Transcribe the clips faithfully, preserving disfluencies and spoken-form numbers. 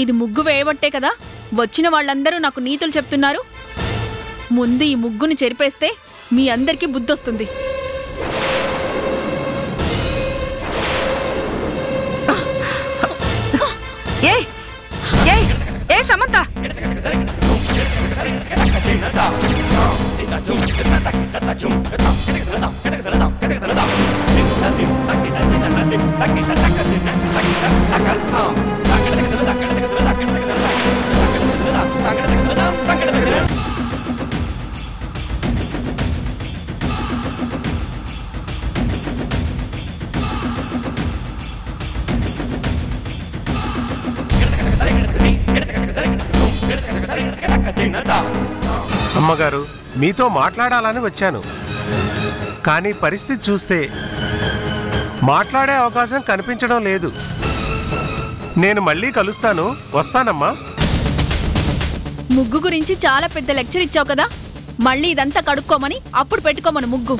ఇది ముగ్గు వేయబట్టే కదా వచ్చిన వాళ్ళందరూ నాకు నీతులు చెప్తున్నారు. ముందు ఈ ముగ్గుని చెరిపేస్తే మీ అందరికీ బుద్ధొస్తుంది. ఏ ఏ ఏ సమంత, అమ్మగారు, మీతో మాట్లాడాలని వచ్చాను. కానీ పరిస్థితి చూస్తే మాట్లాడే అవకాశం కనిపించడం లేదు. నేను మళ్ళీ కలుస్తాను. వస్తానమ్మా. ముగ్గు గురించి చాలా పెద్ద లెక్చర్ ఇచ్చావు కదా, మళ్ళీ ఇదంతా కడుక్కోమని అప్పుడు పెట్టుకోమను ముగ్గు.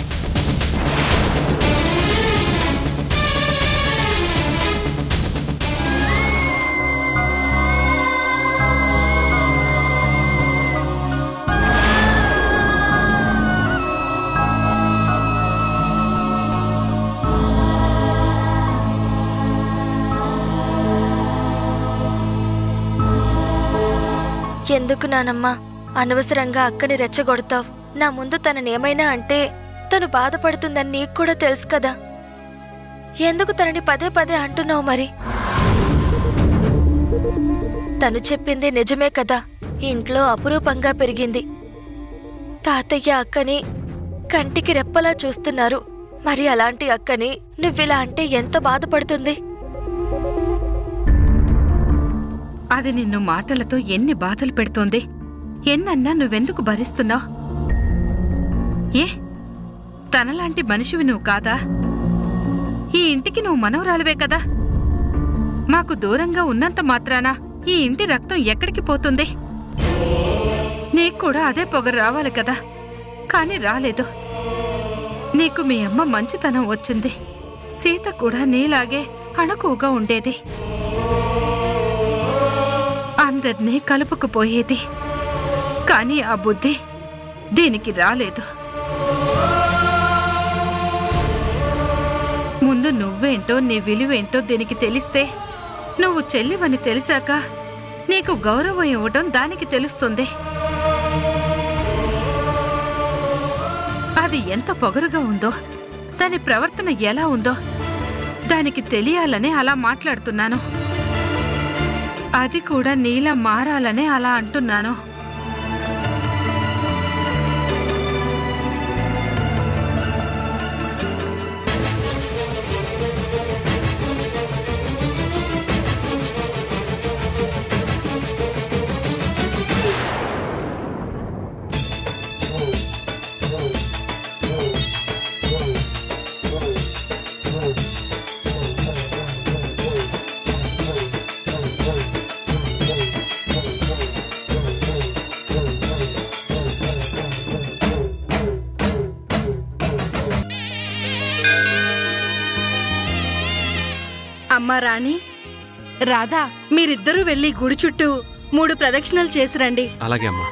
ఎందుకు నానమ్మా అనవసరంగా అక్కని రెచ్చగొడతావు? నా ముందు తననేమైనా అంటే తను బాధపడుతుందని నీకు కూడా తెలుసు కదా. ఎందుకు తనని పదే పదే అంటున్నావు? మరి తను చెప్పింది నిజమే కదా. ఇంట్లో అపురూపంగా పెరిగింది. తాతయ్య అక్కని కంటికి రెప్పలా చూస్తున్నారు. మరి అలాంటి అక్కని నువ్విలా అంటే ఎంత బాధపడుతుంది? అది నిన్ను మాటలతో ఎన్ని బాధలు పెడుతోంది. ఎన్నన్నా నువ్వెందుకు భరిస్తున్నావు? ఏ తనలాంటి మనిషివి నువ్వు కాదా? ఈ ఇంటికి నువ్వు మనవరాలివే కదా. మాకు దూరంగా ఉన్నంత మాత్రాన ఈ ఇంటి రక్తం ఎక్కడికి పోతుంది? నీకు కూడా అదే పొగరు రావాలి కదా, కాని రాలేదు. నీకు మీ అమ్మ మంచితనం వచ్చింది. సీత కూడా నీలాగే అణకువగా ఉండేది. అందర్నీ కలుపుకుపోయేది. కాని ఆ బుద్ధి దీనికి రాలేదు. ముందు నువ్వేంటో నీ విలువేంటో దీనికి తెలిస్తే, నువ్వు చెల్లివని తెలిసాక నీకు గౌరవం ఇవ్వటం దానికి తెలుస్తుంది. అది ఎంత పొగరుగా ఉందో, దాని ప్రవర్తన ఎలా ఉందో దానికి తెలియాలనే అలా మాట్లాడుతున్నాను. అది కూడా నీలా మారాలనే అలా అంటున్నాను. అమ్మా రాణి, రాధా, మీరిద్దరూ వెళ్ళి గుడి చుట్టూ మూడు ప్రదక్షిణలు చేసిరండి. అలాగే అమ్మా.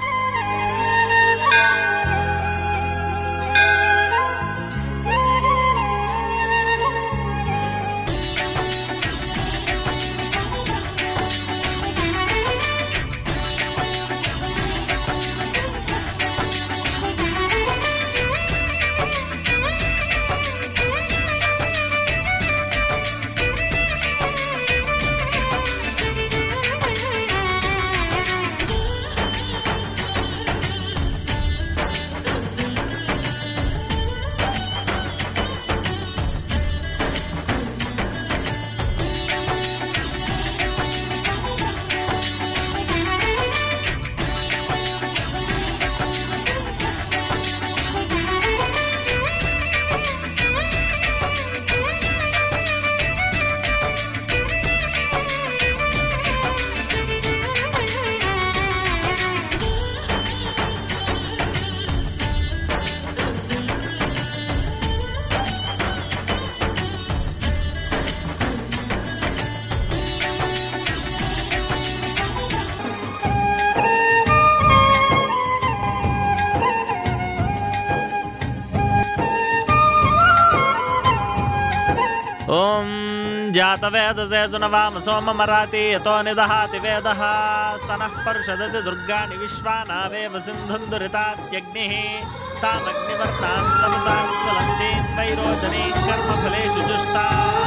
ఓం జాతవేదసే సునవామ సోమమరాతి యతో నిదహాతి వేదః సనః పర్షదతి దుర్గాణి విశ్వానావేవ సింధుందురితాత్యగ్నిః తామగ్నివర్తాం తమసాం జ్వలంతీం వైరోచనీం కర్మఫలేషు జుష్టా.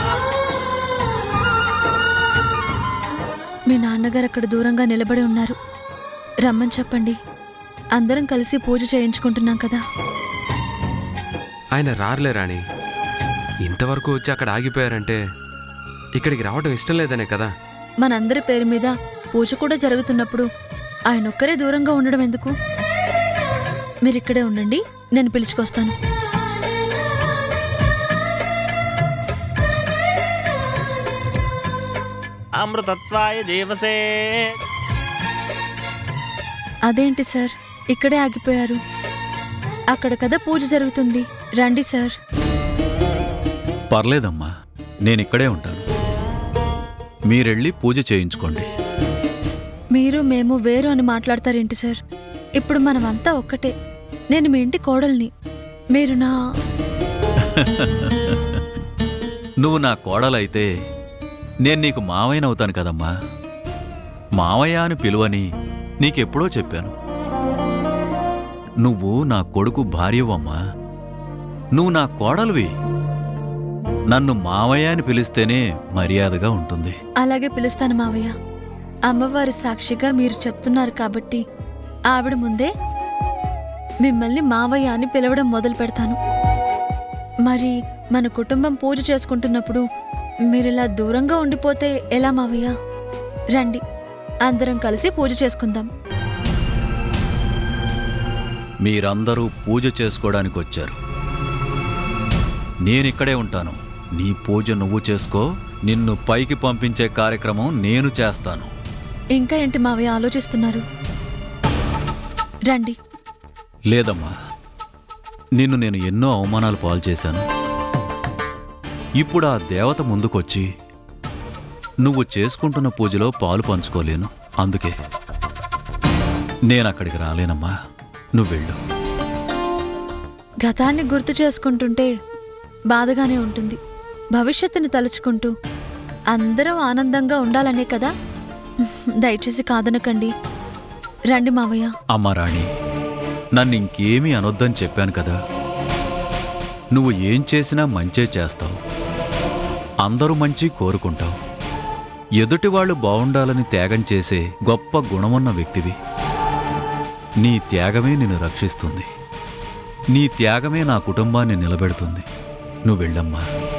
మీ నాన్నగారు అక్కడ దూరంగా నిలబడి ఉన్నారు, రమ్మని చెప్పండి. అందరం కలిసి పూజ చేయించుకుంటున్నాం కదా. ఆయన రారులే రాణి. ఇంతవరకు వచ్చి అక్కడ ఆగిపోయారంటే ఇక్కడికి రావడం ఇష్టం లేదనే కదా. మనందరి పేరు మీద పూజ కూడా జరుగుతున్నప్పుడు ఆయన ఒక్కరే దూరంగా ఉండడం ఎందుకు? మీరిక్కడే ఉండండి, నేను పిలుచుకొస్తాను. అమృతత్వాయ జీవసే. అదేంటి సార్, ఇక్కడే ఆగిపోయారు? అక్కడ కదా పూజ జరుగుతుంది, రండి సార్. పర్లేదమ్మా, నేనిక్కడే ఉంటాను. మీరెళ్ళి పూజ చేయించుకోండి. మీరు మేము వేరు అని మాట్లాడతారేంటి సార్? ఇప్పుడు మనమంతా ఒక్కటే. నేను మీ ఇంటి కోడల్ని, మీరు నా నువ్వు నా కోడలైతే నేను నీకు మావయ్యనవుతాను కదమ్మా. మావయ్య అని పిలువని నీకెప్పుడో చెప్పాను. నువ్వు నా కొడుకు భార్యవమ్మా. నువ్వు నా కోడలివి. నన్ను మావయ్య అని పిలిస్తేనే మర్యాదగా ఉంటుంది. అలాగే పిలుస్తాను మావయ్య. అమ్మవారి సాక్షిగా మీరు చెప్తున్నారు కాబట్టి ఆవిడ ముందే మిమ్మల్ని మావయ్య అని పిలవడం మొదలు పెడతాను. మరి మన కుటుంబం పూజ చేసుకుంటున్నప్పుడు మీరిలా దూరంగా ఉండిపోతే ఎలా మావయ్య? రండి, అందరం కలిసి పూజ చేసుకుందాం. మీరందరూ పూజ చేసుకోవడానికి వచ్చారు. నేనిక్కడే ఉంటాను. నీ పూజ నువ్వు చేసుకో. నిన్ను పైకి పంపించే కార్యక్రమం నేను చేస్తాను. ఇంకా ఏంటి మావయ్య ఆలోచిస్తున్నారు? రండి. లేదమ్మా, నిన్ను నేను ఎన్నో అవమానాలు పాలు చేశాను. ఇప్పుడు ఆ దేవత ముందుకొచ్చి నువ్వు చేసుకుంటున్న పూజలో పాలు పంచుకోలేను. అందుకే నేనక్కడికి రాలేనమ్మా. నువ్వెళ్ళు. గతాన్ని గుర్తు చేసుకుంటుంటే బాధగానే ఉంటుంది. భవిష్యత్తుని తలుచుకుంటూ అందరం ఆనందంగా ఉండాలనే కదా. దయచేసి కాదనకండి. రండి మావయ్య. అమ్మా రాణి, నన్ను ఇంకేమీ అనొద్దని చెప్పాను కదా. నువ్వు ఏం చేసినా మంచే చేస్తావు. అందరూ మంచి కోరుకుంటావు. ఎదుటివాళ్లు బావుండాలని త్యాగం చేసే గొప్ప గుణమున్న వ్యక్తివి. నీ త్యాగమే నిన్ను రక్షిస్తుంది. నీ త్యాగమే నా కుటుంబాన్ని నిలబెడుతుంది. నువ్వు వెళ్ళమ్మా,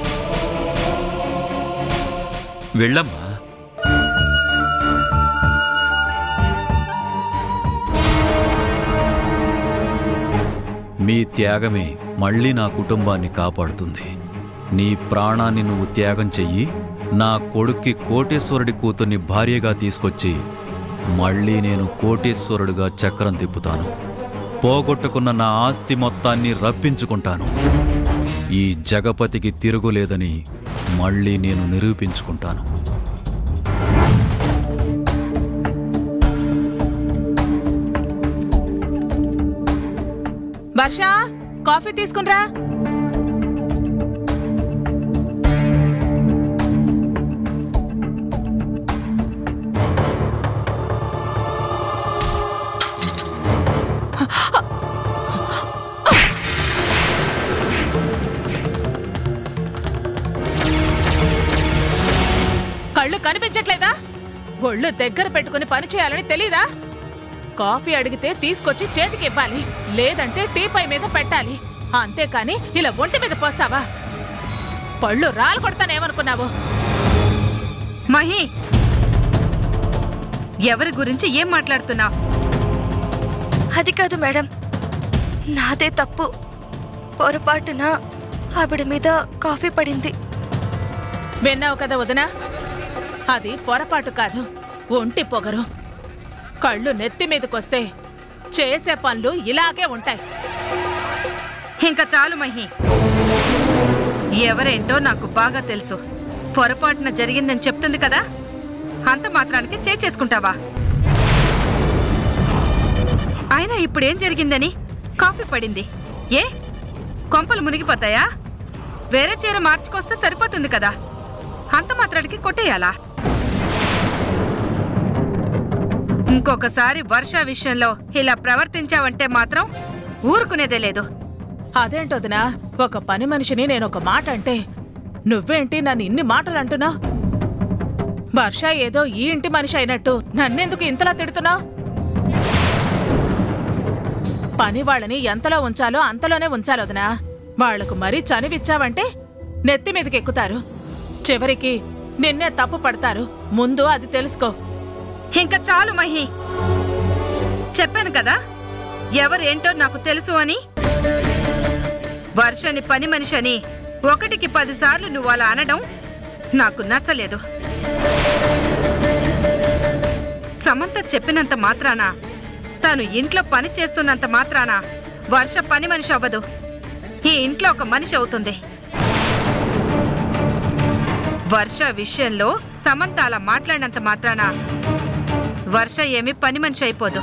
వెళ్ళమ్మా. మీ త్యాగమే మళ్ళీ నా కుటుంబాన్ని కాపాడుతుంది. నీ ప్రాణాన్ని నువ్వు త్యాగం చెయ్యి. నా కొడుక్కి కోటేశ్వరుడి కూతుర్ని భార్యగా తీసుకొచ్చి మళ్ళీ నేను కోటేశ్వరుడిగా చక్రం తిప్పుతాను. పోగొట్టుకున్న నా ఆస్తి మొత్తాన్ని రప్పించుకుంటాను. ఈ జగపతికి తిరుగులేదని మళ్ళీ నేను నిరూపించుకుంటాను. వర్ష, కాఫీ తీసుకునిరా. కళ్ళు కనిపించట్లేదా? ఒళ్ళు దగ్గర పెట్టుకుని పని చేయాలని తెలీదా? కాఫీ అడిగితే తీసుకొచ్చి చేతికి ఇవ్వాలి, లేదంటే టీపై మీద పెట్టాలి. అంతేకాని ఇలా ఒంటి మీద పోస్తావా? పళ్ళు రాలు కొడతానేమనుకున్నావు? మహి, ఎవరి గురించి ఏం మాట్లాడుతున్నావు? అది కాదు మేడం, నాదే తప్పు. పొరపాటున ఆవిడ మీద కాఫీ పడింది. విన్నావు కదా వదినా, అది పొరపాటు కాదు, ఒంటి పొగరు. కళ్ళు నెత్తి మీదకొస్తే చేసే పనులు ఇలాగే ఉంటాయి. ఇంకా చాలు మహి. ఎవరేంటో నాకు బాగా తెలుసు. పొరపాటున జరిగిందని చెప్తుంది కదా, అంత మాత్రానికి చేసుకుంటావా? అయినా ఇప్పుడేం జరిగిందని కాఫీ పడింది? ఏ కొంపలు మునిగిపోతాయా? వేరే చీర మార్చుకొస్తే సరిపోతుంది కదా, అంత మాత్రాడికి కొట్టేయాలా? ఇంకొకసారి వర్ష విషయంలో ఇలా ప్రవర్తించావంటే మాత్రం ఊరుకునేదే లేదు. అదేంటొదినా, ఒక పని మనిషిని నేనొక మాట అంటే నువ్వేంటి నన్ను ఇన్ని మాటలు అంటున్నా? వర్ష ఏదో ఈ ఇంటి మనిషి అయినట్టు నన్నెందుకు ఇంతలా తిడుతున్నావు? పని వాళ్ళని ఎంతలో ఉంచాలో అంతలోనే ఉంచాలొదినా. వాళ్లకు మరీ చనివిచ్చావంటే నెత్తి మీదకి ఎక్కుతారు, చివరికి నిన్నే తప్పు పడతారు. ముందు అది తెలుసుకో. ఇంకా చాలు మహి, చెప్పాను కదా ఎవరేంటో నాకు తెలుసు అని. వర్షని పని మనిషి అని ఒకటికి పదిసార్లు నువ్వు అలా అనడం నాకు నచ్చలేదు. సమంత చెప్పినంత మాత్రాన, తాను ఇంట్లో పని చేస్తున్నంత మాత్రాన వర్ష పని మనిషి అవ్వదు, ఈ ఇంట్లో ఒక మనిషి అవుతుంది. వర్ష విషయంలో సమంత అలా మాట్లాడినంత మాత్రాన వర్ష ఏమి పని మనిషి అయిపోదు,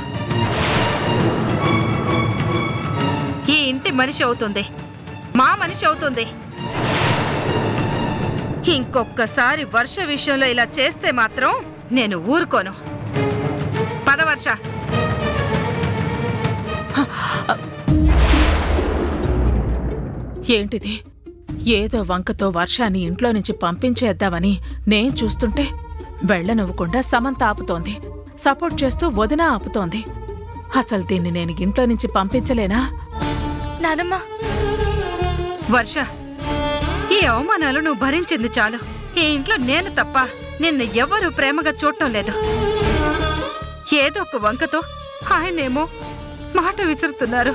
ఈ ఇంటి మనిషి అవుతుంది, మా మనిషి అవుతుంది. ఇంకొక్కసారి వర్ష విషయంలో ఇలా చేస్తే మాత్రం నేను ఊరుకోను. పద వర్ష. ఏంటిది? ఏదో వంకతో వర్షాన్ని ఇంట్లో నుంచి పంపించేద్దామని నేను చూస్తుంటే వెళ్ళనివ్వకుండా సమంత ఆపుతోంది, సపోర్ట్ చేస్తూ వదిన ఆపుతోంది. అసలు దీన్ని నేను ఇంట్లో నుంచి పంపించలేనా? నానమ్మా, వర్ష, ఈ అవమానాలు నువ్వు భరించింది చాలు. ఈ ఇంట్లో నేను తప్ప నిన్ను ఎవరూ ప్రేమగా చూడటం లేదు. ఏదో ఒక వంకతో ఆయనేమో మాట విసురుతున్నారు.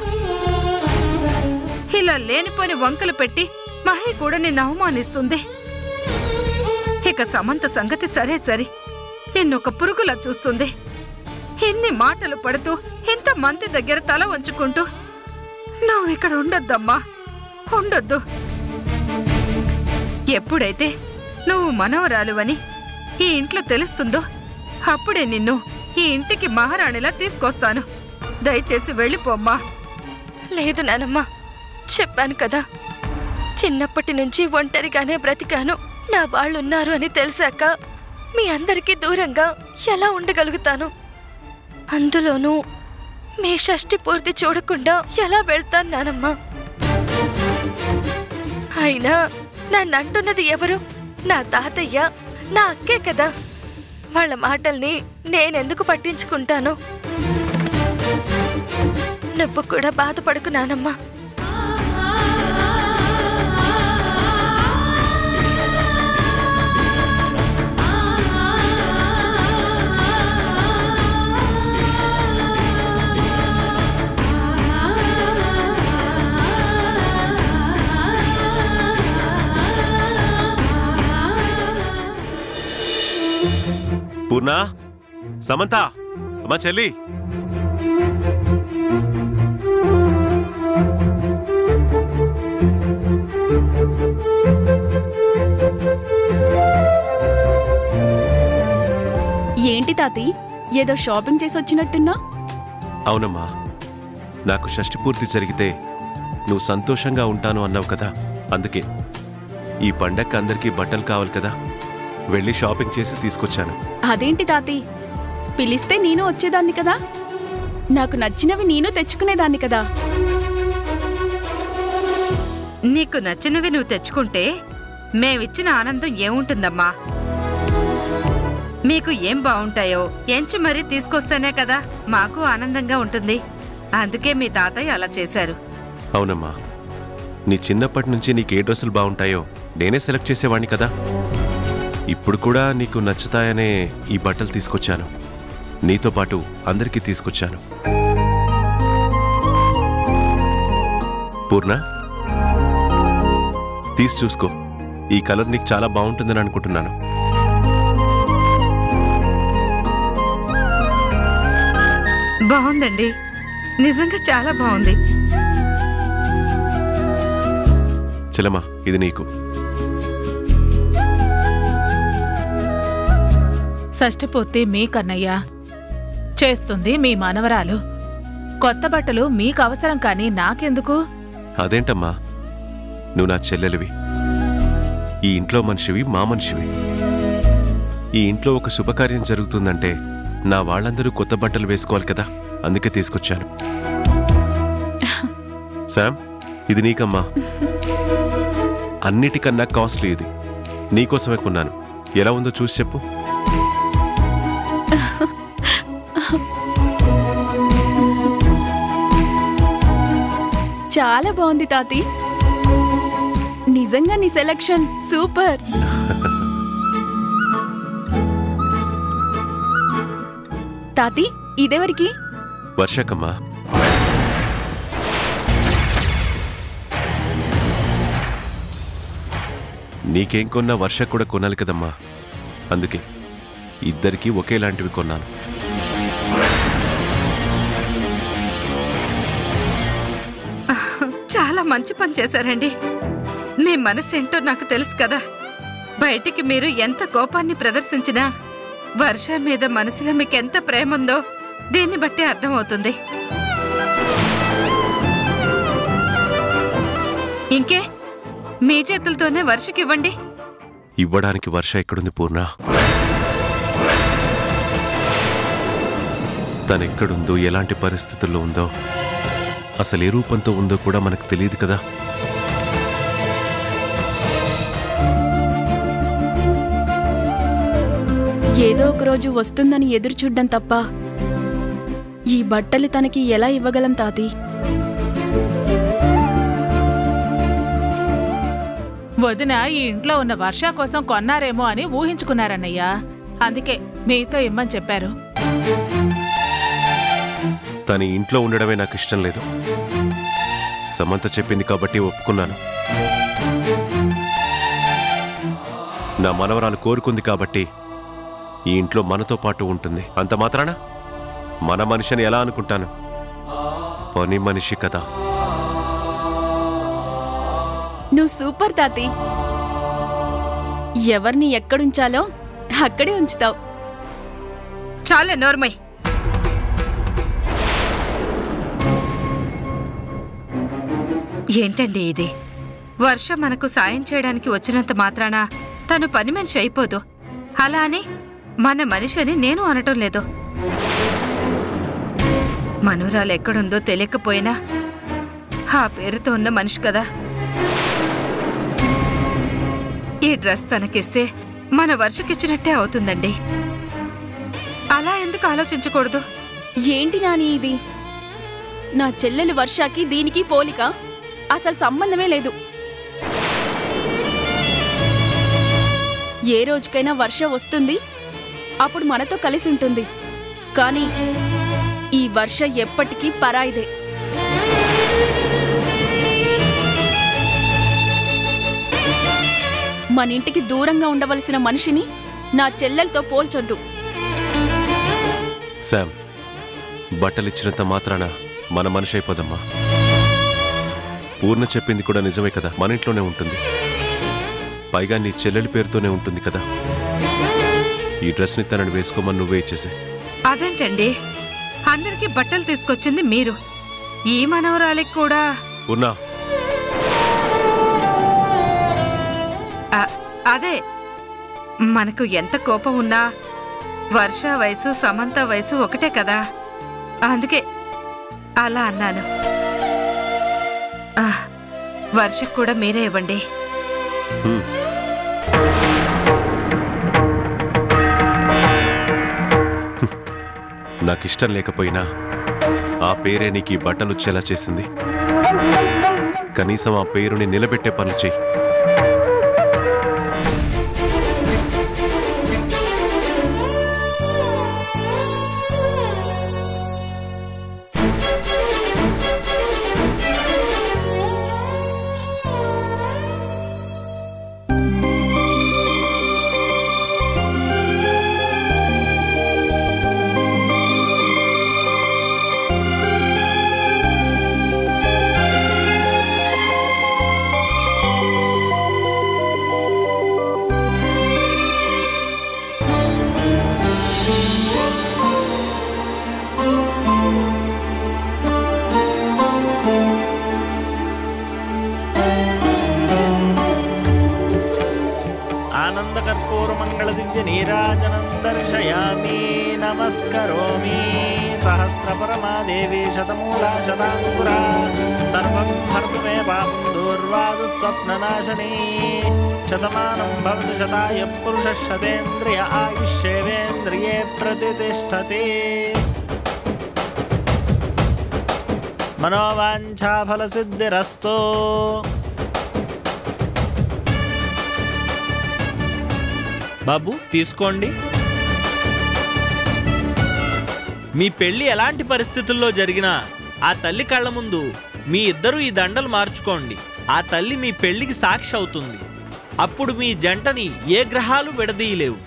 ఇలా లేనిపోని వంకలు పెట్టి మహి కూడా నిన్ను అవమానిస్తుంది. ఇక సమంత సంగతి సరే సరి, నిన్నొక పురుగులా చూస్తుంది. ఇన్ని మాటలు పడుతూ ఇంత మంది దగ్గర తల వంచుకుంటూ నువ్వు ఇక్కడ ఉండొద్దమ్మా, ఉండొద్దు. ఎప్పుడైతే నువ్వు మనవరాలువని ఈ ఇంట్లో తెలుస్తుందో అప్పుడే నిన్ను ఈ ఇంటికి మహారాణిలా తీసుకొస్తాను. దయచేసి వెళ్ళిపోమ్మా. లేదు నానమ్మా, చెప్పాను కదా, చిన్నప్పటి నుంచి ఒంటరిగానే బ్రతికాను. నా వాళ్ళున్నారు అని తెలిసాక మీ అందరికీ దూరంగా ఎలా ఉండగలుగుతాను? అందులోనూ మీ షష్ఠి పూర్తి చూడకుండా ఎలా వెళ్తాను నానమ్మా? అయినా నన్ను అంటున్నది ఎవరు? నా తాతయ్య, నా అక్కే కదా. వాళ్ళ మాటల్ని నేనెందుకు పట్టించుకుంటాను? నువ్వు కూడా బాధపడకు నానమ్మా. పూర్ణ, సమంత, అమ్మా చెల్లి, ఏంటి తాతి, ఏదో షాపింగ్ చేసి వచ్చినట్టున్నా? అవునమ్మా, నాకు షష్ఠి పూర్తి జరిగితే నువ్వు సంతోషంగా ఉంటాను అన్నావు కదా, అందుకే ఈ పండగకి అందరికీ బట్టలు కావాలి కదా, వెళ్ళి షాపింగ్ చేసి తీసుకొచ్చాను. అదేంటి తాతి, పిలిస్తే నేను వచ్చేదాన్ని కదా, నాకు నచ్చినవి నేను తెచ్చుకునేదాన్ని కదా. నీకు నచ్చినవి నువ్వు తెచ్చుకుంటే మేమిచ్చిన ఆనందం ఏముంటుందమ్మా? మీకు ఏం బాగుంటాయో ఎంచి మరీ తీసుకొస్తేనే కదా మాకు ఆనందంగా ఉంటుంది. అందుకే మీ తాతయ్య అలా చేశారు. అవునమ్మా, నీ చిన్నప్పటి నుంచి నీకే డ్రెస్సులు బాగుంటాయో నేనే సెలెక్ట్ చేసేవాణ్ణి కదా. ఇప్పుడు కూడా నీకు నచ్చుతాయనే ఈ బట్టలు తీసుకొచ్చాను, నీతో పాటు అందరికీ తీసుకొచ్చాను. పూర్ణ, తీసి చూసుకో, ఈ కలర్ నీకు చాలా బాగుంటుందని అనుకుంటున్నాను. బాగుందండి, నిజంగా చాలా బాగుంది. చెల్లమ్మా, ఇది నీకు. షష్ఠపూర్తి మీ కన్నయ్య, చేస్తుంది మీ మనవరాలు. కొత్త బట్టలు మీకు అవసరం, కానీ నాకెందుకు? అదేంటమ్మా, నువ్వు నా చెల్లెలివి, ఈ ఇంట్లో మనిషివి, మా మనిషివి. ఈ ఇంట్లో ఒక శుభకార్యం జరుగుతుందంటే నా వాళ్ళందరూ కొత్త బట్టలు వేసుకోవాలి కదా, అందుకే తీసుకొచ్చాను. శామ్, ఇది నీకమ్మా. అన్నిటికన్నా కాస్ట్లీ ఇది. నీకోసమే కొన్నాను. ఎలా ఉందో చూసి చెప్పు. చాలా బాగుంది తాతి. నిజంగా నీ సెలక్షన్ సూపర్. తాతి, ఇదెవరికి? వర్షకమ్మా. నీకేం కొన్నా వర్ష కూడా కొనాలి కదమ్మా, అందుకే ఇద్దరికీ ఒకేలాంటివి కొన్నాను. చాలా మంచి పని చేశారండి. మీ మనసు ఏంటో నాకు తెలుసు కదా. బయటికి మీరు ఎంత కోపాన్ని ప్రదర్శించినా వర్ష మీద మనసులో మీకెంత ప్రేమ ఉందో దీన్ని బట్టి అర్థమవుతుంది. ఇంకే మీ చేతులతోనే వర్షకి ఇవ్వండి. ఇవ్వడానికి వర్ష ఎక్కడుంది పూర్ణ? తనెక్కడుందో, ఎలాంటి పరిస్థితుల్లో ఉందో, అసలు ఏ రూపంతో ఉందో కూడా మనకు తెలియదు కదా. ఏదో ఒక రోజు వస్తుందని ఎదురు చూడ్డం తప్ప ఈ బట్టలు తనకి ఎలా ఇవ్వగలం తాతి? వదిన ఈ ఇంట్లో ఉన్న వర్ష కోసం కొన్నారేమో అని ఊహించుకున్నారన్నయ్యా. అందుకే మీతో ఇమ్మని చెప్పారు. తన ఇంట్లో ఉండడమే నాకు ఇష్టం లేదు. సమంత చెప్పింది కాబట్టి ఒప్పుకున్నాను. నా మనవరాలు కోరుకుంది కాబట్టి ఈ ఇంట్లో మనతో పాటు ఉంటుంది. అంత మాత్రాన మన మనిషిని ఎలా అనుకుంటాను? పని మనిషి కదా. నువ్వు సూపర్ తాతి. ఎవరిని ఎక్కడుంచాలో అక్కడే ఉంచుతావు. చాలే నోర్మై. ఏంటండి ఇది? వర్ష మనకు సాయం చేయడానికి వచ్చినంత మాత్రాన తను పని మనిషి అయిపోదు. అలా అని మన మనిషిని నేను అనటం లేదు. మనోరాలు ఎక్కడుందో తెలియకపోయినా ఆ పేరుతో ఉన్న మనిషి కదా. ఈ డ్రెస్ తనకిస్తే మన వర్షకిచ్చినట్టే అవుతుందండి. అలా ఎందుకు ఆలోచించకూడదు? ఏంటి నాని ఇది? నా చెల్లెలు వర్షకి దీనికి పోలిక అసలు సంబంధమే లేదు. ఏ రోజుకైనా వర్ష వస్తుంది, అప్పుడు మనతో కలిసి ఉంటుంది. కానీ ఈ వర్ష ఎప్పటికీ పరాయిదే. మన ఇంటికి దూరంగా ఉండవలసిన మనిషిని నా చెల్లెలతో పోల్చొద్దు. శామ్, బట్టలిచ్చినంత మాత్రాన మన మనిషి అయిపోదమ్మా. పూర్ణ చెప్పింది కూడా నిజమే కదా. మన ఇంట్లోనే ఉంటుంది. పైగా నీ చెల్లెలి పేరుతోనే ఉంటుంది కదా. ఈ డ్రెస్ని తనని వేసుకోమని నువ్వే ఇచ్చేసే. అదేంటండి, అందరికీ బట్టలు తీసుకొచ్చింది మీరు. ఈ మనవరాలికి కూడా పూర్ణ, అదే మనకు ఎంత కోపం ఉన్నా వర్ష వయసు సమంత వయసు ఒకటే కదా. అందుకే అలా అన్నాను. వర్షకు కూడా మీరే ఇవ్వండి. నాకిష్టం లేకపోయినా ఆ పేరే నీకు ఈ బట్టలు వచ్చేలా చేసింది. కనీసం ఆ పేరుని నిలబెట్టే పనులు చెయ్యి. ఆనందకర్పూరమంగళదివ్య నీరాజనం దర్శయామి నమస్కరోమి సహస్రపరమాదేవి శతమూలా శతాంకురా సర్వం హర్తుమే పాపం దూర్వాదు స్వప్ననాశనీ శతమానం భవతి శతాయ పురుష శతేంద్రియ ఆయుష్యేవేంద్రియే ప్రతిష్టతి మనోవాంఛాఫలసిద్ధిరస్తు. బాబు తీసుకోండి. మీ పెళ్లి ఎలాంటి పరిస్థితుల్లో జరిగినా ఆ తల్లి కళ్ళ ముందు మీ ఇద్దరూ ఈ దండలు మార్చుకోండి. ఆ తల్లి మీ పెళ్లికి సాక్షి అవుతుంది. అప్పుడు మీ జంటని ఏ గ్రహాలు విడదీయలేవు.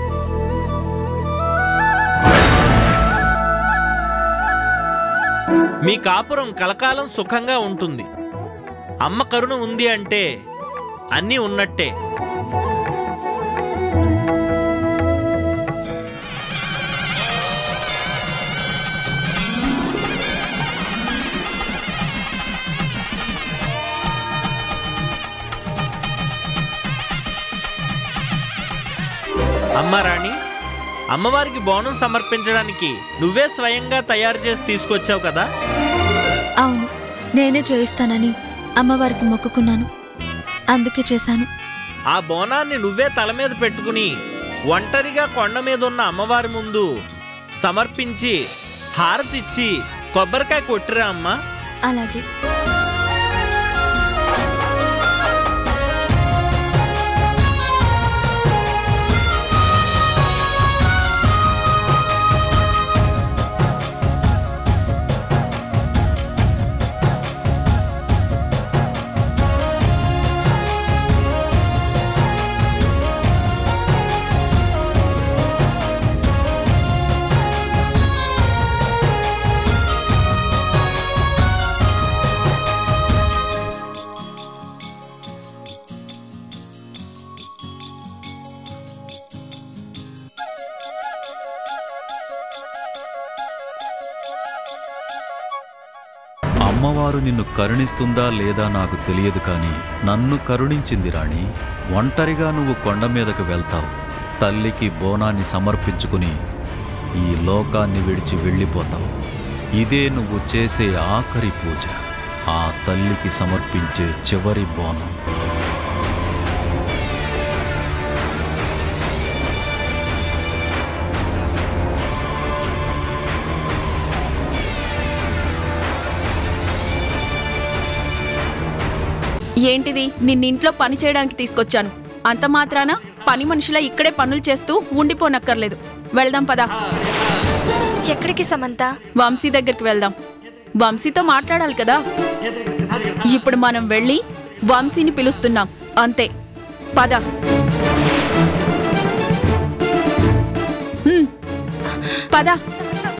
మీ కాపురం కలకాలం సుఖంగా ఉంటుంది. అమ్మ కరుణ ఉంది అంటే అన్నీ ఉన్నట్టే. అమ్మ రాణి, అమ్మవారికి బోనం సమర్పించడానికి నువ్వే స్వయంగా తయారు చేసి తీసుకొచ్చావు కదా? అవును, నేనే చేయిస్తానని అమ్మవారికి మొక్కుకున్నాను, అందుకే చేశాను. ఆ బోనాన్ని నువ్వే తల మీద పెట్టుకుని ఒంటరిగా కొండ మీద ఉన్న అమ్మవారి ముందు సమర్పించి హారతిచ్చి కొబ్బరికాయ కొట్టిరా అమ్మా. అలాగే. అమ్మవారు నిన్ను కరుణిస్తుందా లేదా నాకు తెలియదు, కానీ నన్ను కరుణించింది రాణి. ఒంటరిగా నువ్వు కొండ మీదకు వెళ్తావు, తల్లికి బోనాన్ని సమర్పించుకుని ఈ లోకాన్ని విడిచి వెళ్ళిపోతావు. ఇదే నువ్వు చేసే ఆఖరి పూజ, ఆ తల్లికి సమర్పించే చివరి బోనం. ఏంటిది? నిన్నింట్లో పని చేయడానికి తీసుకొచ్చాను, అంత మాత్రాన పని మనుషుల ఇక్కడే పనులు చేస్తూ ఉండిపోనక్కర్లేదు. వెళ్దాం పదా. ఎక్కడికి సమంత? వంశీ దగ్గరికి వెళ్దాం. వంశీతో మాట్లాడాలి కదా. ఇప్పుడు మనం వెళ్ళి వంశీని పిలుస్తున్నాం, అంతే. పద. పద.